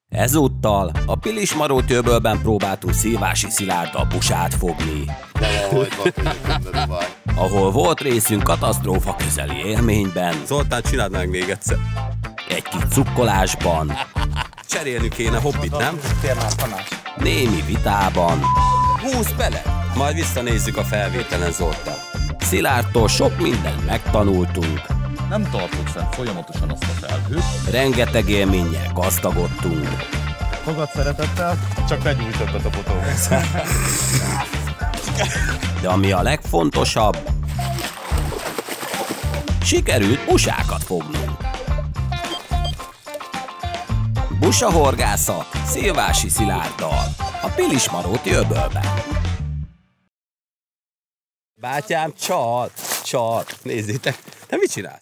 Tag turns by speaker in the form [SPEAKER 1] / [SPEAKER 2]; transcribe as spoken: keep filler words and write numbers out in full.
[SPEAKER 1] Ezúttal a Pilismaróti öbölben próbáltunk Szilvási Szilárddal busát fogni. Ahol volt részünk katasztrófa közeli élményben.
[SPEAKER 2] Zoltán, csináld meg még egyszer.
[SPEAKER 1] Egy kis cukkolásban.
[SPEAKER 2] Cserélni kéne hobbit, nem?
[SPEAKER 1] Némi vitában.
[SPEAKER 2] Húzz bele! Majd visszanézzük a felvételen, Zoltán.
[SPEAKER 1] Szilárdtól sok mindent megtanultunk.
[SPEAKER 3] Nem tartott fent folyamatosan azt a felhőt.
[SPEAKER 1] Rengeteg élménnyel gazdagodtunk.
[SPEAKER 3] Fogad szeretettel, csak ne nyújt többet a botóhoz.
[SPEAKER 1] De ami a legfontosabb, sikerült busákat fognunk. Busahorgászat Szilvási Szilárddal a Pilismaróti öbölben.
[SPEAKER 2] Bátyám, csal, csal. Nézzétek, te mit csinálsz?